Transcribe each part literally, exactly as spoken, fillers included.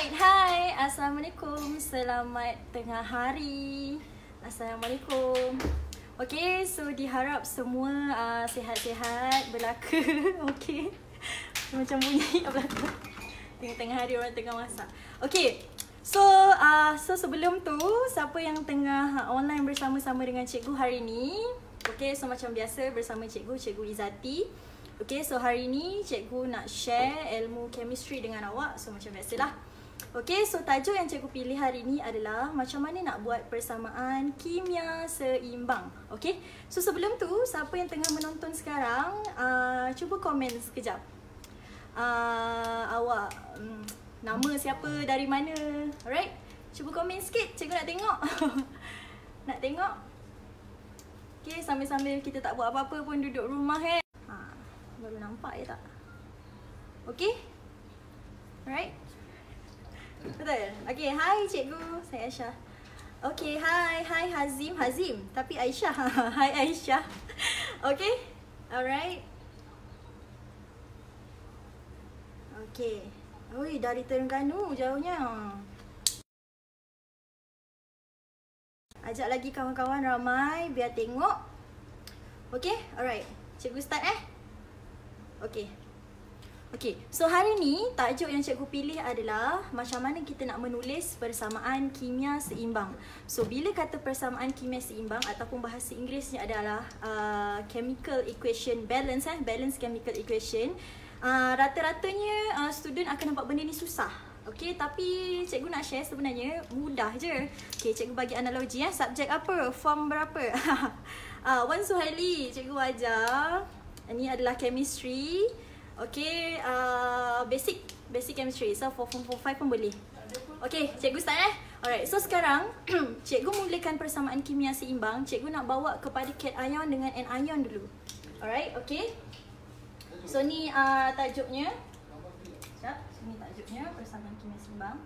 Alright, hai. Assalamualaikum. Selamat tengah hari. Assalamualaikum. Okay, so diharap semua uh, sihat-sihat belaka. Okay. Macam bunyi kat belakang. Tengah-tengah hari orang tengah masak. Okay. So, uh, so sebelum tu, siapa yang tengah online bersama-sama dengan cikgu hari ni? Okay, so macam biasa bersama cikgu, Cikgu Izzati. Okay, so hari ni cikgu nak share ilmu chemistry dengan awak. So macam biasalah. Okay, so tajuk yang cikgu pilih hari ni adalah macam mana nak buat persamaan kimia seimbang. Okay, so sebelum tu, siapa yang tengah menonton sekarang, uh, cuba komen sekejap. Uh, awak um, nama siapa, dari mana? Alright, cuba komen sikit, cikgu nak tengok. Nak tengok? Okay, sambil-sambil kita tak buat apa-apa pun duduk rumah eh. Baru nampak je tak? Okay? Alright? Betul? Okay, hi cikgu. Saya Aisyah. Okay, hi. Hi Hazim. Hazim. Tapi Aisyah. Hi Aisyah. Okay? Alright? Okay. Oi, dari Terengganu jauhnya. Ajak lagi kawan-kawan ramai biar tengok. Okay? Alright. Cikgu start eh? Okay. Okay, so hari ni tajuk yang cikgu pilih adalah macam mana kita nak menulis persamaan kimia seimbang. So bila kata persamaan kimia seimbang ataupun bahasa Inggerisnya adalah uh, chemical equation balance eh, balance chemical equation, uh, rata-ratanya uh, student akan nampak benda ni susah. Okay, tapi cikgu nak share sebenarnya mudah je. Okay, cikgu bagi analogi eh, subjek apa, form berapa. uh, Wan Suhaili cikgu ajar. Ini adalah chemistry. Okay, uh, basic basic chemistry. So for form five pun boleh. Okay, cikgu start eh. Alright, so sekarang cikgu mulakan persamaan kimia seimbang. Cikgu nak bawa kepada cation dengan anion dulu. Alright, okay. So ni uh, tajuknya. Sekejap, sini tajuknya persamaan kimia seimbang.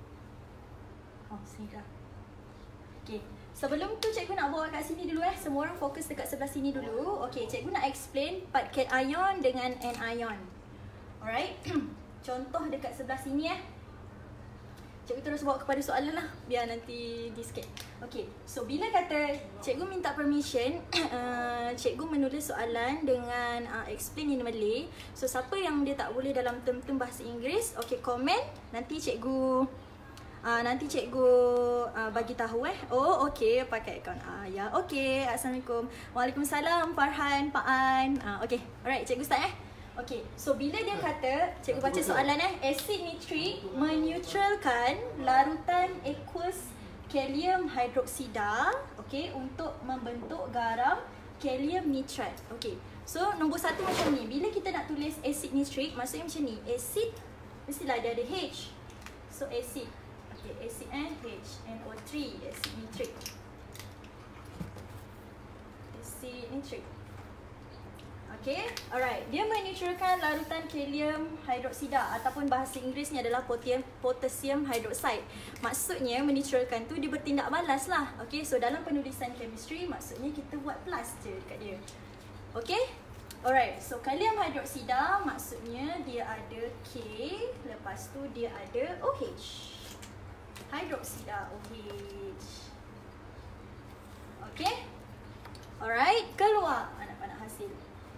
Oh, sini dah. Okay. Sebelum tu cikgu nak bawa kat sini dulu eh. Semua orang fokus dekat sebelah sini dulu. Okay, cikgu nak explain part cation dengan anion. Alright. Contoh dekat sebelah sini eh. Cikgu terus bawa kepada soalan lah, biar nanti di skip. Okay, so bila kata cikgu minta permission, uh, cikgu menulis soalan dengan uh, explain in Malay. So siapa yang dia tak boleh dalam term-term bahasa Inggeris, okay, komen. Nanti cikgu Uh, nanti cikgu uh, bagi tahu eh. Oh, okey, pakai akaun ayah. Okey, assalamualaikum. Waalaikumsalam Farhan, Pak An. Uh, okey, alright, cikgu start eh. Okey, so bila dia kata, cikgu baca soalan eh. Asid nitrik meneutralkan larutan aqueous kalium hidroksida, okey, untuk membentuk garam kalium nitrat. Okey, so nombor satu macam ni. Bila kita nak tulis asid nitrik, maksudnya macam ni. Asid mestilah dia ada H. So asid. Okay, acid N H N O three, acid nitrik. Acid nitrik. Okay, alright. Dia meneutralkan larutan kalium hidroksida ataupun bahasa Inggerisnya adalah potassium hydroxide. Maksudnya meneutralkan tu dia bertindak balas lah. Okay, so dalam penulisan chemistry maksudnya kita buat plus je dekat dia. Okay, alright. So kalium hidroksida maksudnya dia ada K, lepas tu dia ada OH. Hidroksida OH. Okay. Alright, keluar anak-anak hasil.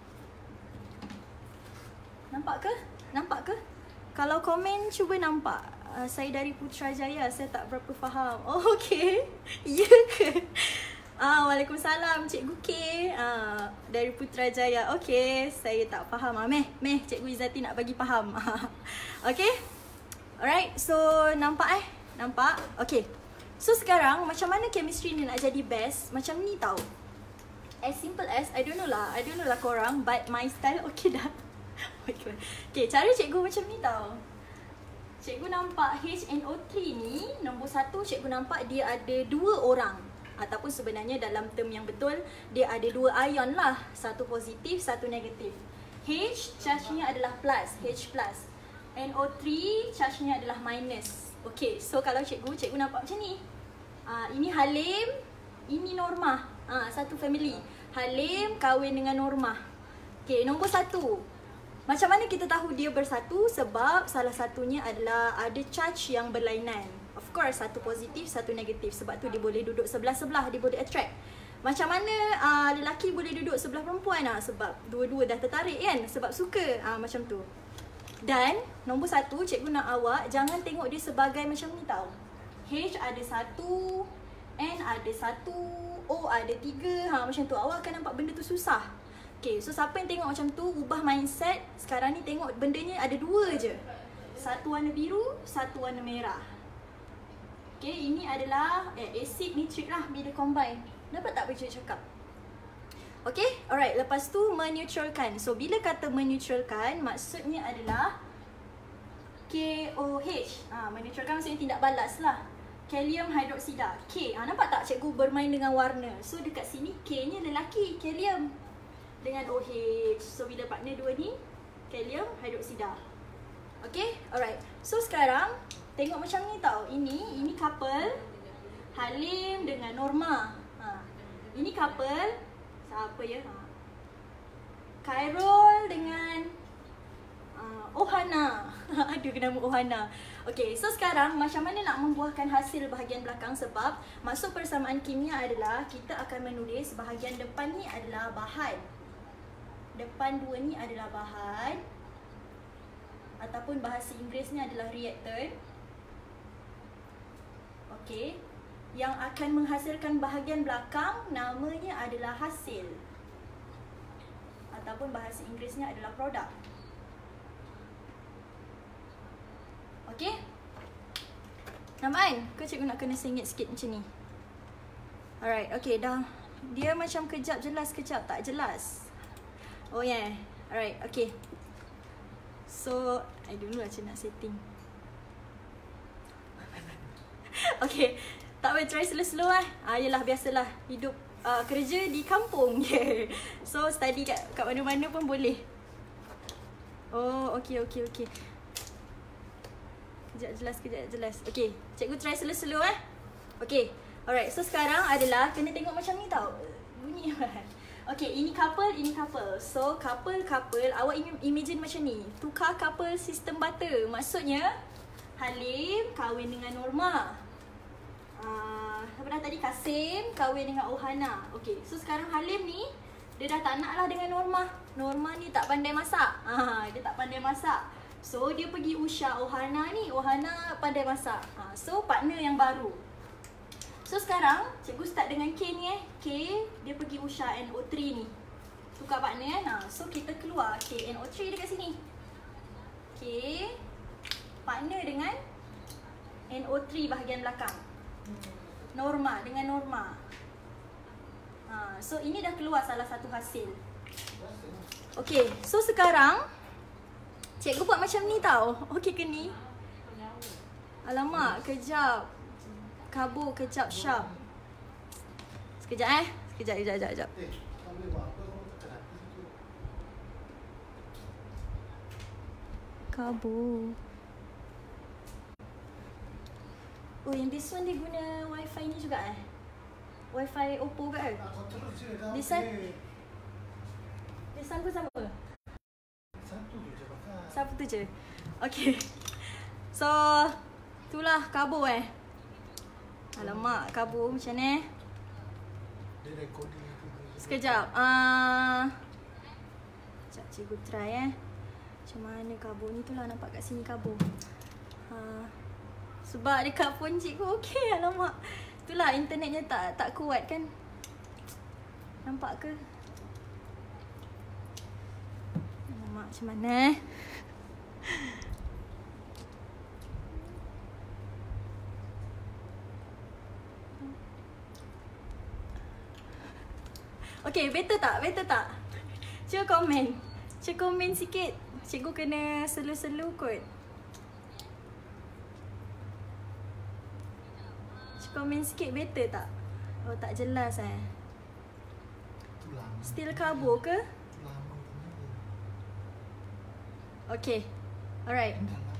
Nampak ke? Nampak ke? Kalau komen cuba nampak. uh, Saya dari Putrajaya, saya tak berapa faham. Oh, okay. Ya ke? Ah, Waalaikumsalam Cikgu K, ah, dari Putrajaya. Okay, saya tak faham. ah, Meh, meh Cikgu Izzati nak bagi faham. Okay. Alright, so nampak eh? Nampak? Okay. So sekarang macam mana chemistry ni nak jadi best? Macam ni tau. As simple as, I don't know lah. I don't know lah korang, but my style okay dah. Okay, cara cikgu macam ni tau. Cikgu nampak H N O three ni, nombor satu cikgu nampak dia ada dua orang. Ataupun sebenarnya dalam term yang betul, dia ada dua ion lah. Satu positif, satu negatif. H, charge-nya adalah plus, H plus. N O three, charge-nya adalah minus. Okay, so kalau cikgu, cikgu nampak macam ni. uh, Ini Halim, ini Normah. uh, Satu family. Halim kahwin dengan Normah. Okay, nombor satu. Macam mana kita tahu dia bersatu? Sebab salah satunya adalah ada charge yang berlainan. Of course, satu positif, satu negatif. Sebab tu dia boleh duduk sebelah-sebelah, dia boleh attract. Macam mana uh, lelaki boleh duduk sebelah perempuan? Uh, sebab dua-dua dah tertarik kan? Sebab suka, uh, macam tu. Dan nombor satu, cikgu nak awak jangan tengok dia sebagai macam ni tau. H ada satu, N ada satu, O ada tiga. Ha, macam tu, awak akan nampak benda tu susah. Okay, so siapa yang tengok macam tu, ubah mindset. Sekarang ni tengok bendanya ada dua je. Satu warna biru, satu warna merah. Okay, ini adalah eh, acid nitrik lah bila combine. Dapat tak baca cakap? Okay, alright. Lepas tu meneutralkan. So, bila kata meneutralkan, maksudnya adalah K O H. Ha, meneutralkan maksudnya tindak balas lah. Kalium hidroksida. K. Ha, nampak tak cikgu bermain dengan warna? So, dekat sini K-nya lelaki, kalium. Dengan O H. So, bila partner dua ni, kalium hidroksida. Okay, alright. So, sekarang tengok macam ni tau. Ini, ini couple Halim dengan Norma. Ha. Ini couple siapa ya? Ha. Khairul dengan uh, Ohana. Aduh, nama Ohana. Okay, so sekarang macam mana nak membuahkan hasil bahagian belakang? Sebab maksud persamaan kimia adalah kita akan menulis bahagian depan ni adalah bahan. Depan dua ni adalah bahan. Ataupun bahasa Inggerisnya adalah reactant. Okay. Yang akan menghasilkan bahagian belakang namanya adalah hasil. Ataupun bahasa Inggerisnya adalah produk. Okay? Nampak kan? Ke cikgu nak kena sengit sikit macam ni. Alright, okay dah. Dia macam kejap jelas, kejap tak jelas. Oh yeah. Alright, okay. So, I don't know macam nak setting. Okay. Tak boleh try slow-slow lah. Ah, yelah, biasalah. Hidup uh, kerja di kampung. Yeah. So, study kat, kat mana-mana pun boleh. Oh, okay, okay, okay. Kejap jelas, kejap jelas. Okay, cikgu try slow-slow eh. Okay, alright. So, sekarang adalah kena tengok macam ni tau. Bunyi kan. Okay, ini couple, ini couple. So, couple-couple, awak imagine macam ni. Tukar couple sistem butter. Maksudnya, Halim kahwin dengan Norma. Uh, apa dah tadi? Kasim kahwin dengan Ohana. Okay, so sekarang Halim ni dia dah tak nak lah dengan Norma. Norma ni tak pandai masak. uh, Dia tak pandai masak. So dia pergi Usha Ohana ni. Ohana pandai masak. uh, So partner yang baru. So sekarang cikgu start dengan K ni eh. K dia pergi Usha N O tiga ni. Tukar partner kan. uh, So kita keluar K N O tiga dekat sini. K partner dengan N O tiga bahagian belakang. Norma dengan Norma. Ha, so ini dah keluar salah satu hasil. Okay, so sekarang cikgu buat macam ni tau. Okay ke ni? Alamak, kejap. Kabur, kejap, sharp. Sekejap eh. Sekejap, sekejap, sekejap, sekejap. Kabur. Oh, yang this one dia guna wifi ni juga eh? Wifi Oppo ke eh? This one? This one pun sama? Satu je pakai. Satu tu je? Okay. So, itulah kabur eh. Alamak, kabur macam ni. Dia recording tu. Sekejap. Uh, sekejap cikgu try eh. Macam mana kabur ni tu lah, nampak kat sini kabur. Uh, Sebab dekat phone cikgu okey, alamak. Itulah internetnya tak tak kuat kan. Nampak ke? Alamak, macam mana eh? Okay, better tak? Better tak? Cuba komen. Cuba komen sikit. Cikgu kena selu-selu kot. Komen sikit better tak? Oh, tak jelas eh. Still kabur ke? Okay. Alright.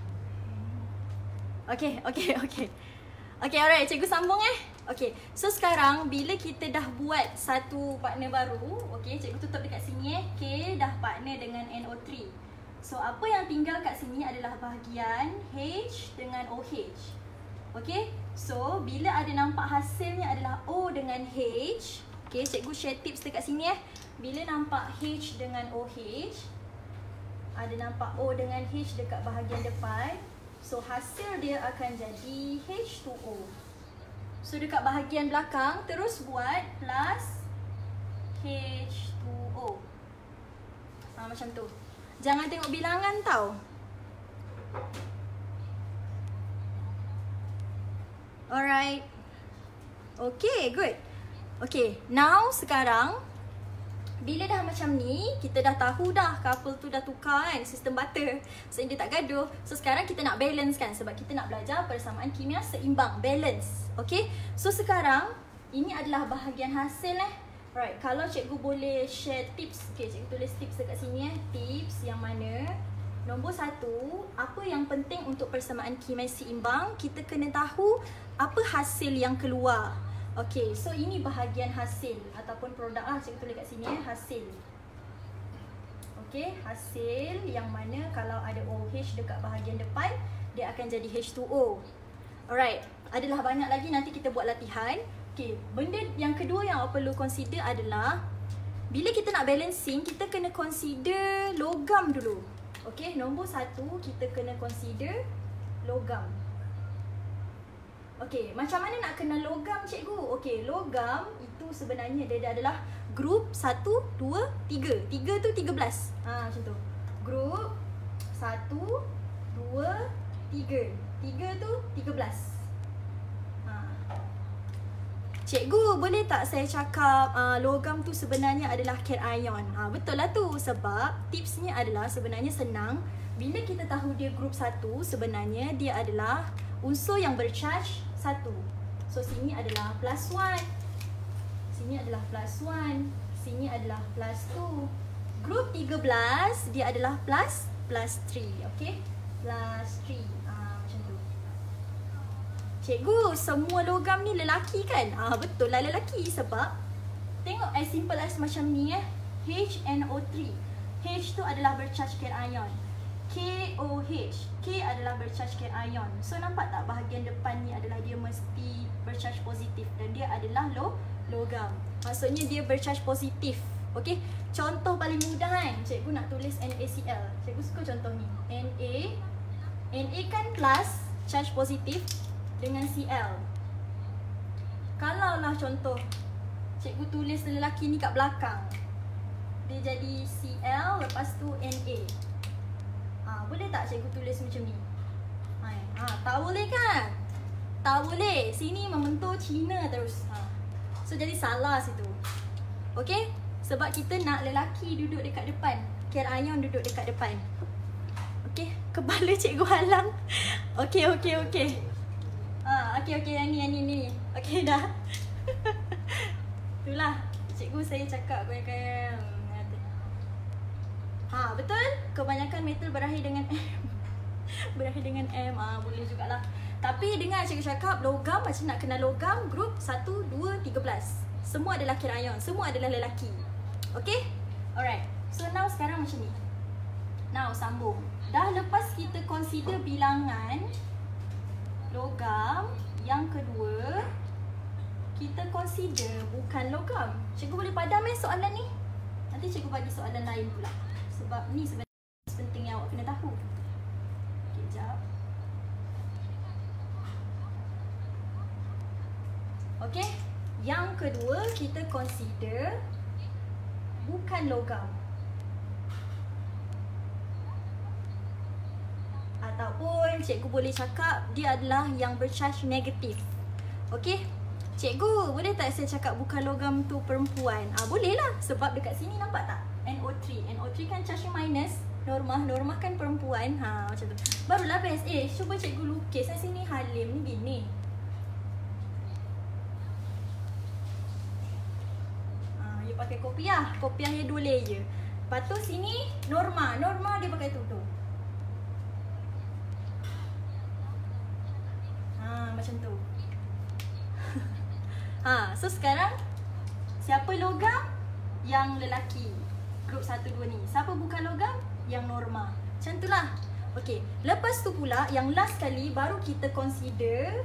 Okay, okay, okay. Okay, alright. Cikgu sambung eh. Okay. So, sekarang bila kita dah buat satu partner baru. Okay, cikgu tutup dekat sini eh. K dah partner dengan N O tiga. So apa yang tinggal kat sini adalah bahagian H dengan OH. Okay, so bila ada nampak hasilnya adalah O dengan H. Okay, cikgu share tips dekat sini eh. Bila nampak H dengan OH, ada nampak O dengan H dekat bahagian depan, so hasil dia akan jadi H two O. So dekat bahagian belakang terus buat plus H two O. Ha, macam tu. Jangan tengok bilangan tau. Alright. Okay, good. Okay, now sekarang bila dah macam ni, kita dah tahu dah couple tu dah tukar kan sistem butter. So dia tak gaduh. So sekarang kita nak balance kan, sebab kita nak belajar persamaan kimia seimbang, balance. Okay, so sekarang ini adalah bahagian hasil eh. Right, kalau cikgu boleh share tips. Okay, cikgu tulis tips dekat sini eh. Tips yang mana nombor satu, apa yang penting untuk persamaan kimia seimbang, kita kena tahu apa hasil yang keluar. Okay, so ini bahagian hasil ataupun produk lah, cikgu tulis kat sini eh, hasil. Okay, hasil yang mana kalau ada OH dekat bahagian depan, dia akan jadi H two O. Alright, adalah banyak lagi, nanti kita buat latihan. Okay, benda yang kedua yang awak perlu consider adalah bila kita nak balancing, kita kena consider logam dulu. Okay, nombor satu, kita kena consider logam. Okay, macam mana nak kenal logam cikgu? Okay, logam itu sebenarnya dia adalah grup satu, dua, tiga. tiga tu tiga belas. Ha, macam tu. Grup satu, dua, tiga. tiga tu tiga belas. Ha. Cikgu, boleh tak saya cakap uh, logam tu sebenarnya adalah cation? Ha, betul lah tu. Sebab tipsnya adalah sebenarnya senang. Bila kita tahu dia grup satu, sebenarnya dia adalah unsur yang bercharge satu. So sini adalah plus one, sini adalah plus one, sini adalah plus two. Grup tiga belas dia adalah plus plus three. Okay, plus three. Ah, macam tu. Cikgu, semua logam ni lelaki kan? Ah, betul lah lelaki. Sebab tengok as simple as macam ni eh, H N O three. H tu adalah bercharge cation. K O H, K adalah bercharge cation. So nampak tak bahagian depan ni adalah dia mesti bercharge positif dan dia adalah lo logam. Maksudnya dia bercharge positif. Okey, contoh paling mudah kan, cikgu nak tulis NaCl. Cikgu suka contoh ni. Na, Na kan plus charge positif dengan Cl. Kalau lah contoh cikgu tulis lelaki ni kat belakang, dia jadi Cl lepas tu Na. Ha, boleh tak cikgu tulis macam ni? Ha, ha, tak boleh kan? Tak boleh. Sini membentuk Cina terus. Ha. So jadi salah situ. Okay? Sebab kita nak lelaki duduk dekat depan, cation duduk dekat depan. Okay? Kepala cikgu halang. Okay, okay, okay. Ha, okay, okay. Yang ni, yang ni, ni. Okay dah. Itulah. Cikgu saya cakap kayak-kayak. Ha, betul? Kebanyakan metal berakhir dengan M. Berakhir dengan M. Ah, boleh jugalah. Tapi dengar cikgu cakap logam, macam nak kenal logam, grup satu, dua, tiga belas. Semua adalah cation, semua adalah lelaki. Okay? Alright. So now sekarang macam ni. Now sambung. Dah lepas kita consider bilangan logam, yang kedua kita consider bukan logam. Cikgu boleh padam eh soalan ni? Nanti cikgu bagi soalan lain pula. Sebab ni sebenarnya penting yang awak kena tahu. Okay, sekejap. Okay, yang kedua kita consider bukan logam. Ataupun cikgu boleh cakap dia adalah yang bercharge negatif. Okay, cikgu boleh tak saya cakap bukan logam tu perempuan? Ah, boleh lah. Sebab dekat sini nampak tak? N O three. N O three kan charge minus. Norma. Norma kan perempuan. Ha, macam tu. Barulah best. Eh, cuba cikgu lukis. Saya sini Halim ni gini. Ha, you pakai kopiah. Kopiahnya dua layer. Lepas tu sini Norma. Norma dia pakai tu tu. Ha, macam tu. Ha, so sekarang siapa logam? Yang lelaki. Grup satu, dua ni. Siapa bukan logam? Yang Norma. Macam tu lah. Okay, lepas tu pula yang last kali baru kita consider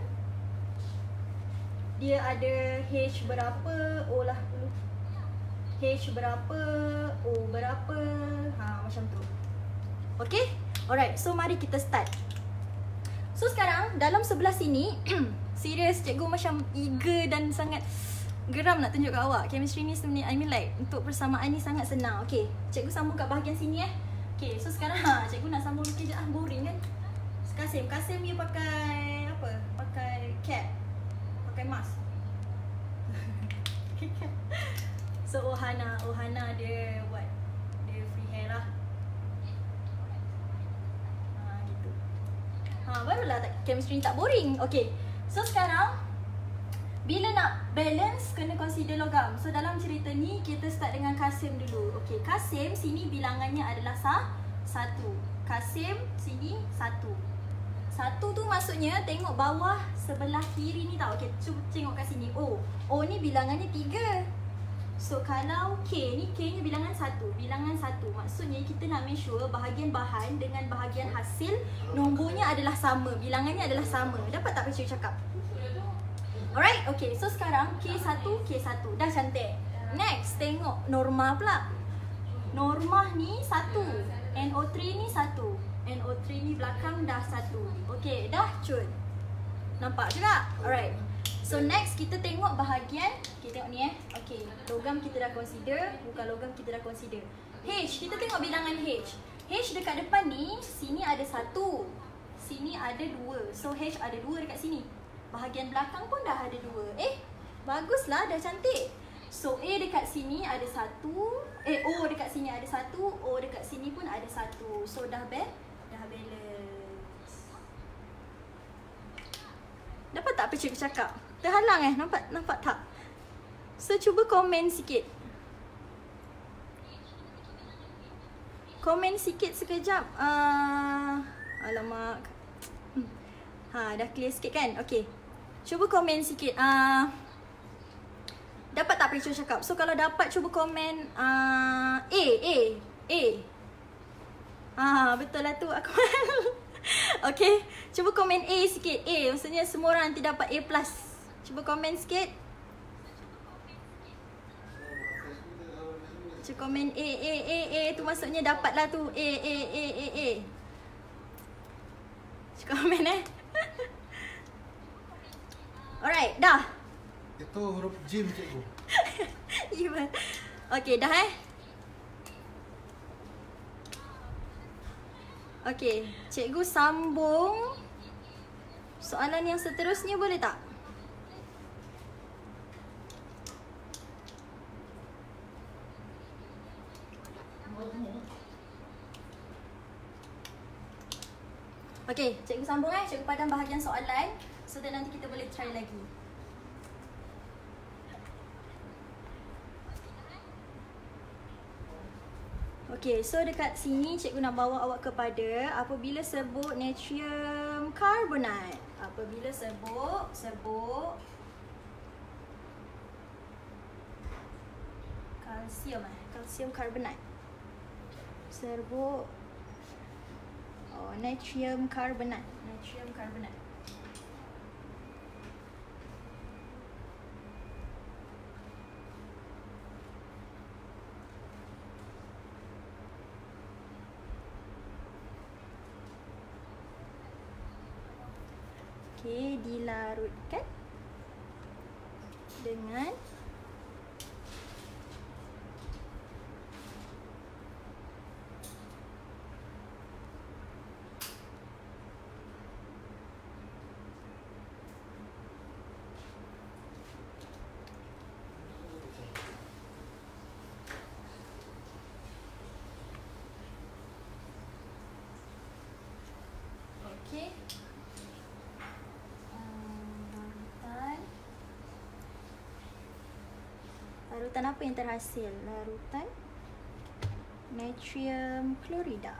dia ada H berapa, O lah dulu. H berapa, O berapa. Ha, macam tu. Okay, alright, so mari kita start. So sekarang dalam sebelah sini serius cikgu macam eager dan sangat geram nak tunjuk kat awak. Chemistry ni sebenarnya, I mean like untuk persamaan ni sangat senang. Okay, cikgu sambung kat bahagian sini eh. Okay, so sekarang ha, cikgu nak sambung lukis je ah, boring kan. Kasim, Kasim dia pakai apa? Pakai cap. Pakai mask. So Ohana, Ohana dia buat dia free hair lah. Ha, gitu. Ha, barulah tak, chemistry ni tak boring. Okay, so sekarang bila nak balance kena consider logam. So dalam cerita ni kita start dengan Kasim dulu. Okay, Kasim sini bilangannya adalah sah, satu. Kasim sini satu. Satu tu maksudnya tengok bawah sebelah kiri ni tau. Okay, cuba tengok kat sini. O, O ni bilangannya tiga. So kalau K ni, K nya bilangan satu. Bilangan satu maksudnya kita nak make sure bahagian bahan dengan bahagian hasil nombornya adalah sama. Bilangannya adalah sama. Dapat tak Pecik cakap? Alright, okay. So sekarang K satu, K satu. Dah cantik. Next, tengok norma pula. Norma ni satu. N O tiga ni satu. N O tiga ni belakang dah satu. Okay, dah cut. Nampak juga? Alright. So next kita tengok bahagian. Okay, tengok ni eh. Okay, logam kita dah consider. Bukan logam kita dah consider. H, kita tengok bilangan H. H dekat depan ni, sini ada satu. Sini ada dua. So H ada dua dekat sini. Bahagian belakang pun dah ada dua. Eh, baguslah, dah cantik. So A dekat sini ada satu. Eh, O dekat sini ada satu. O dekat sini pun ada satu. So dah be dah balance. Dapat tak Pecik cakap? Terhalang eh? Nampak nampak tak? So cuba komen sikit. Komen sikit sekejap. Uh, alamak. Ha, dah clear sikit kan? Okay. Cuba komen sikit. Uh, dapat tak Pecik cakap? So kalau dapat cuba komen uh, A, A, A. Ah, betul lah tu aku. Okay, cuba komen A sikit. A, maksudnya semua orang nanti dapat A plus. Cuba komen sikit. Cuba komen A, A, A, A. Tu maksudnya dapat lah tu. A, A, A, A, A. Cuba komen eh. Alright, dah. Itu huruf Jim cikgu. Iman. Okay, dah eh. Okay, cikgu sambung soalan yang seterusnya, boleh tak? Okay, cikgu sambung eh. Cikgu padam bahagian soalan so that nanti kita boleh try lagi. Okay, so dekat sini cikgu nak bawa awak kepada apabila sebut natrium carbonate. Apabila sebut, sebut kalsium eh, kalsium carbonate. Sebut oh, natrium carbonate, natrium carbonate. Okay, dilarutkan dengan okay. Larutan apa yang terhasil? Larutan natrium klorida.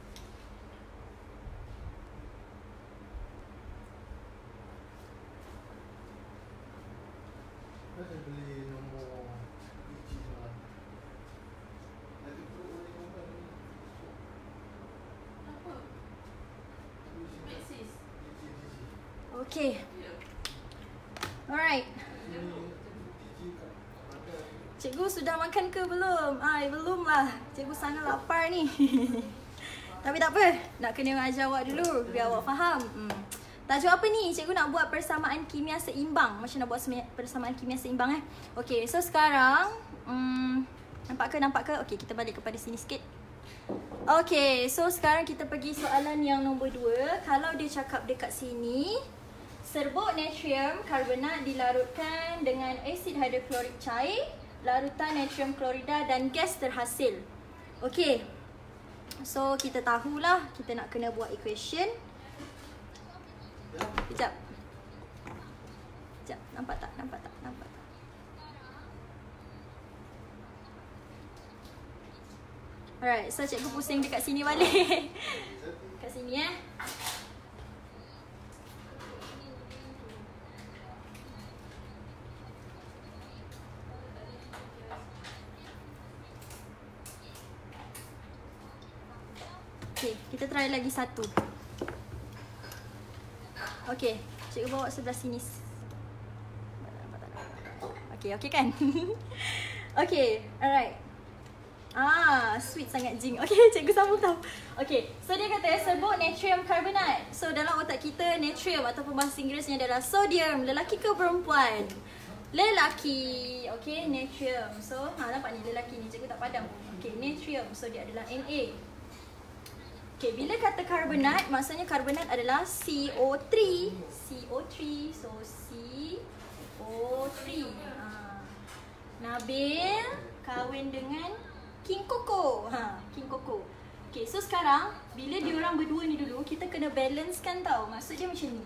Saya beli nombor biji semalam. Nanti tu boleh nombor ni. Okay. Alright. Cikgu sudah makan ke belum? Ay, belum lah. Cikgu sangat lapar ni. Tapi tak apa. Nak kena ajar awak dulu biar awak faham. Hmm. Tajuk apa ni? Cikgu nak buat persamaan kimia seimbang. Macam nak buat persamaan kimia seimbang eh. Okay, so sekarang hmm, nampak ke? Nampak ke? Okay, kita balik kepada sini sikit. Okay, so sekarang kita pergi soalan yang nombor dua. Kalau dia cakap dekat sini, serbuk natrium karbonat dilarutkan dengan asid hidroklorik cair, larutan natrium klorida dan gas terhasil. Okay, so kita tahulah kita nak kena buat equation. Sekejap. Sekejap, nampak tak? Nampak tak? Nampak tak? Alright, so cikgu pusing dekat sini balik. Kat sini eh. Okay, kita try lagi satu. Okay, cikgu bawa sebelah sini. Okay, okay kan? Okay, alright. Ah, sweet sangat Jing. Okay, cikgu sambung tahu. Okay, so dia kata serbuk natrium karbonat. So dalam otak kita, natrium ataupun bahasa Inggerisnya adalah sodium. Lelaki ke perempuan? Lelaki. Okay, natrium. So, ha, nampak ni lelaki ni, cikgu tak padam. Okay, natrium. So dia adalah Na. Okay, bila kata karbonat, maksudnya karbonat adalah C O three. C O three. So, C O three. Ha. Nabil kahwin dengan King Koko. Ha, King Koko. Okay, so sekarang, bila diorang berdua ni dulu, kita kena balancekan tau. Maksud dia macam ni.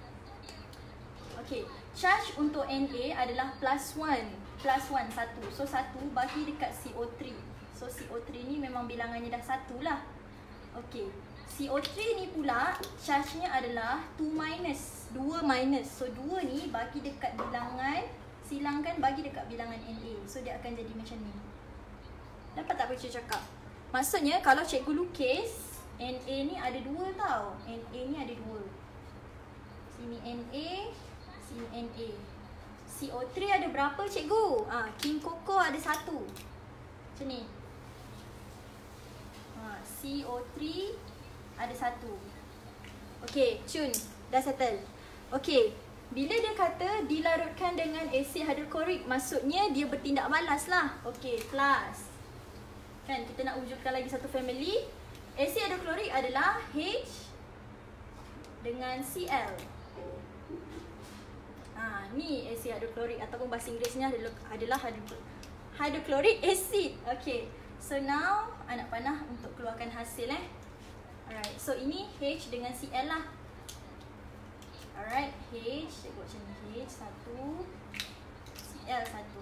Okay, charge untuk Na adalah plus one. Plus one, satu. So, satu bagi dekat C O three. So, C O three ni memang bilangannya dah satu lah. Okay, C O three ni pula charge-nya adalah two minus, dua minus. So dua ni bagi dekat bilangan, silangkan bagi dekat bilangan Na. So dia akan jadi macam ni. Dapat tak apa cikgu cakap? Maksudnya kalau cikgu lukis, Na ni ada dua tau. Na ni ada dua. Sini Na, sini Na. C O three ada berapa cikgu? Ah, King Koko ada satu. Macam ni. C O three ada satu. Okay, cun. Dah settle. Okay, bila dia kata dilarutkan dengan asid hidroklorik, maksudnya dia bertindak balas lah. Okay, plus. Kan, kita nak wujudkan lagi satu family. Asid hidroklorik adalah H dengan Cl. Ha, ni asid hidroklorik ataupun bahasa Inggerisnya adalah hydrochloric acid. Okay. So now, anak panah untuk keluarkan hasil eh. Alright, so ini H dengan Cl lah. Alright, H, cikgu buat macam ni. H satu, Cl satu.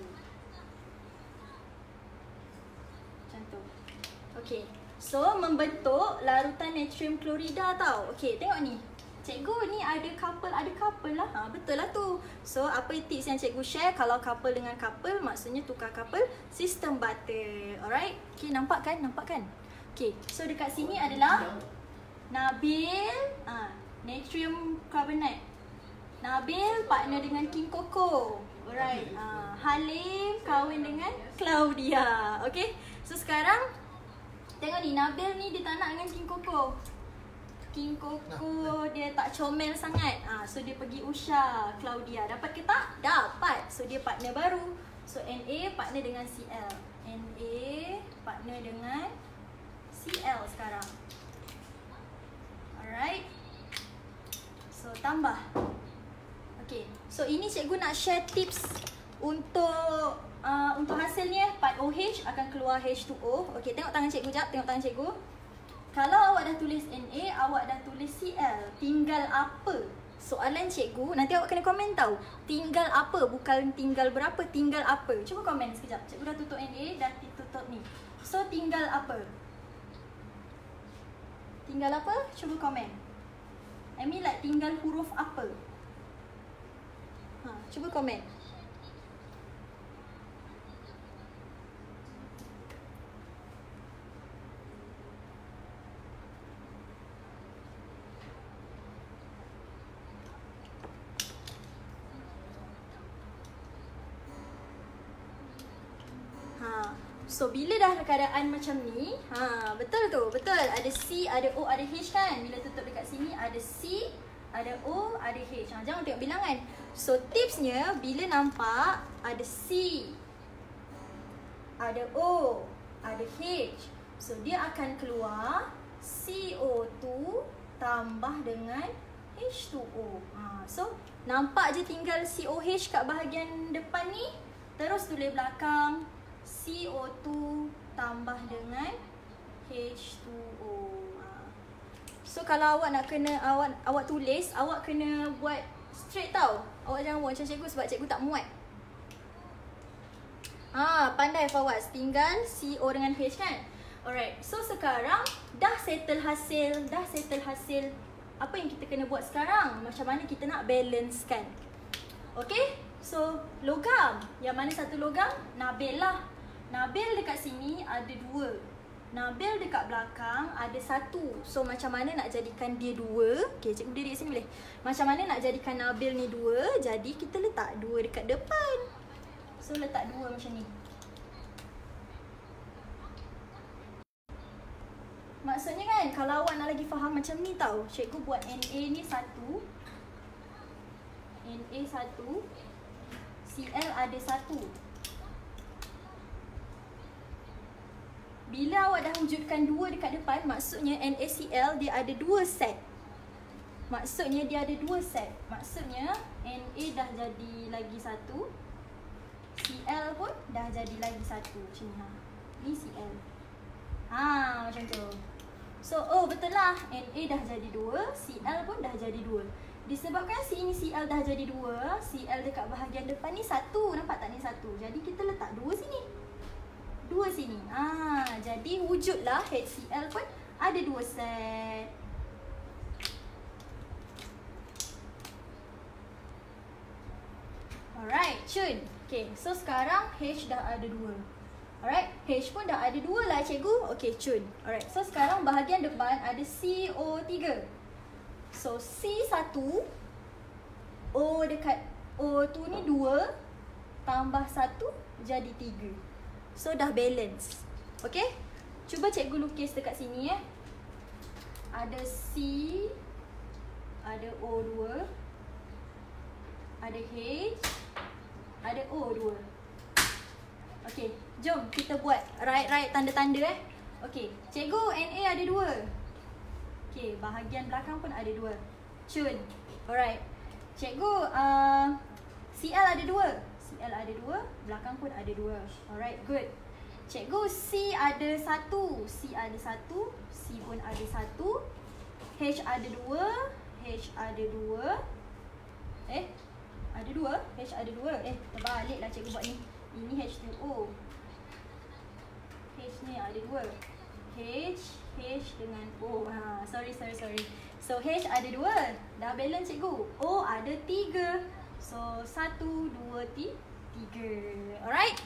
Macam tu. Okay, so membentuk larutan natrium klorida tau. Okay, tengok ni. Cikgu ni ada couple, ada couple lah. Ha, betul lah tu. So, apa tips yang cikgu share? Kalau couple dengan couple, maksudnya tukar couple, sistem butter. Alright? Okay, nampak kan? Nampak kan? Okay, so dekat sini adalah Nabil, ha, natrium carbonate. Nabil partner dengan King Koko. Alright. Ha, Halim kahwin dengan Claudia. Okay? So, sekarang, tengok ni, Nabil ni dia tak nak dengan King Koko. King Koko dia tak comel sangat. Ah, so dia pergi Usha, Claudia. Dapat ke tak? Dapat. So dia partner baru. So Na partner dengan Cl. Na partner dengan Cl sekarang. Alright. So tambah. Okay. So ini cikgu nak share tips untuk uh, untuk hasilnya. Part OH akan keluar H two O. Okay, tengok tangan cikgu jap. Tengok tangan cikgu. Kalau awak dah tulis Na, awak dah tulis Cl. Tinggal apa? Soalan cikgu, nanti awak kena komen tau. Tinggal apa? Bukan tinggal berapa, tinggal apa? Cuba komen sekejap. Cikgu dah tutup Na, dah tutup ni. So, tinggal apa? Tinggal apa? Cuba komen. I mean like tinggal huruf apa? Ha, cuba komen. So bila dah keadaan macam ni, ha, betul tu, betul. Ada C, ada O, ada H kan. Bila tutup dekat sini ada C, ada O, ada H. Ha, jangan tengok bilangan. So tipsnya bila nampak ada C, ada O, ada H, so dia akan keluar C O dua tambah dengan H two O. Ha, so nampak je tinggal C O H kat bahagian depan ni. Terus tulis belakang C O dua tambah dengan H two O. Ha. So kalau awak nak kena awak awak tulis, awak kena buat straight tau. Awak jangan buat macam cikgu sebab cikgu tak muat. Ha, pandai Fawaz. Tinggal C O dengan H kan. Alright. So sekarang dah settle hasil, dah settle hasil. Apa yang kita kena buat sekarang? Macam mana kita nak balancekan? Okay? So logam. Yang mana satu logam? Nabil lah. Nabil dekat sini ada dua. Nabil dekat belakang ada satu. So macam mana nak jadikan dia dua? Okay, cikgu berdiri kat sini boleh? Macam mana nak jadikan Nabil ni dua? Jadi kita letak dua dekat depan. So letak dua macam ni. Maksudnya kan, kalau awak nak lagi faham macam ni tau, cikgu buat N A ni satu, N A satu, C L ada satu. Bila awak dah wujudkan dua dekat depan, maksudnya N A C L dia ada dua set. Maksudnya dia ada dua set. Maksudnya N A dah jadi lagi satu, C L pun dah jadi lagi satu. Macam ni ha. Ni C L. Ha, macam tu. So, oh betul lah. N A dah jadi dua, C L pun dah jadi dua. Disebabkan sini C L dah jadi dua, C L dekat bahagian depan ni satu. Nampak tak ni satu? Jadi kita letak dua sini. Dua sini. Ah, jadi wujudlah H C L pun ada dua set. Alright, cun. Okay, so sekarang H dah ada dua. Alright, H pun dah ada dua lah cikgu. Okay, cun. Alright, so sekarang bahagian depan ada C O tiga. So C satu, O dekat O tu ni dua, tambah satu jadi tiga. So dah balance. Okay, cuba cikgu lukis dekat sini eh. Ada C, ada O dua, ada H, ada O dua. Okay, jom kita buat right-right tanda-tanda eh. Okay, cikgu N A ada dua. Okay, bahagian belakang pun ada dua. Cun. Alright. Cikgu uh, C L ada dua. C L ada dua, belakang pun ada dua. Alright, good. Cikgu C ada satu. C ada satu, C pun ada satu. H ada dua, H ada dua. Eh, ada dua, H ada dua. Eh, terbalik lah cikgu buat ni. Ini H two O. H ni ada dua. H, H dengan O. Ha, sorry, sorry, sorry. So H ada dua. Dah balance cikgu. O ada tiga. So satu, dua, tiga. Alright.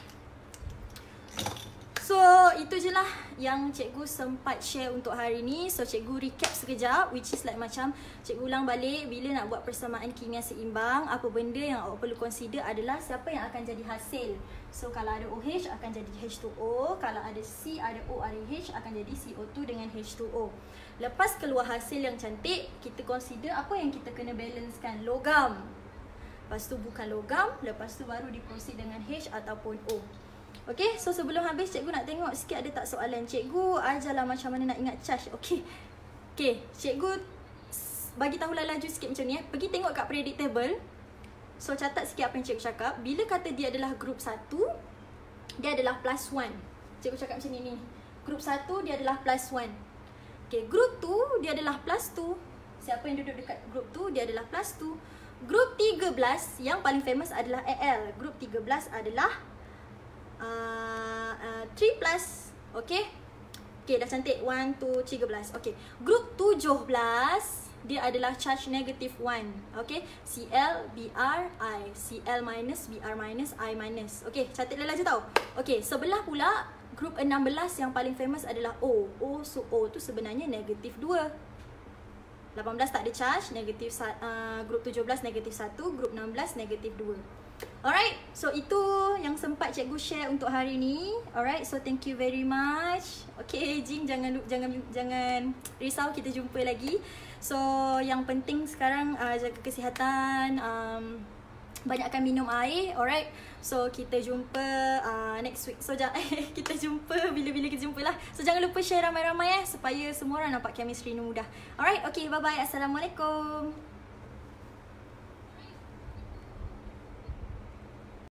So itu je lah yang cikgu sempat share untuk hari ni. So cikgu recap sekejap, which is like macam cikgu ulang balik bila nak buat persamaan kimia seimbang. Apa benda yang awak perlu consider adalah siapa yang akan jadi hasil. So kalau ada OH akan jadi H two O. Kalau ada C, ada O, ada H akan jadi C O two dengan H two O. Lepas keluar hasil yang cantik, kita consider apa yang kita kena balancekan. Logam. Lepas tu bukan logam. Lepas tu baru di-proceed dengan H ataupun O. Okay, so sebelum habis cikgu nak tengok sikit ada tak soalan. Cikgu ajarlah macam mana nak ingat charge. Okay, okay, cikgu bagi tahulah laju sikit macam ni eh. Pergi tengok kat predictable. So catat sikit apa yang cikgu cakap. Bila kata dia adalah group satu, dia adalah plus one. Cikgu cakap macam ni ni. Group satu dia adalah plus one. Okay, group tu dia adalah plus two. Siapa yang duduk dekat group tu dia adalah plus two. Group tiga belas yang paling famous adalah A L. Group tiga belas adalah Uh, uh, three plus. Okay. Okay, dah cantik. one, two, tiga belas. Okay. Group tujuh belas dia adalah charge negative one. Okay. C L, B R, I. C L minus, B R minus, I minus. Okay, cantik lelaki tau. Okay, sebelah pula group enam belas yang paling famous adalah O. O, so O tu sebenarnya negative dua. lapan belas tak ada charge, negatif uh, group tujuh belas negatif satu, group enam belas negatif dua. Alright, so itu yang sempat cikgu share untuk hari ni. Alright, so thank you very much. Okay, Jing, jangan jangan jangan risau, kita jumpa lagi. So yang penting sekarang uh, jaga kesihatan, um, banyakkan minum air. Alright, so kita jumpa uh, next week. So jangan kita jumpa bila-bila kita jumpa lah. So jangan lupa share ramai-ramai eh, supaya semua orang nampak chemistry ni mudah. Alright, okay, bye bye. Assalamualaikum.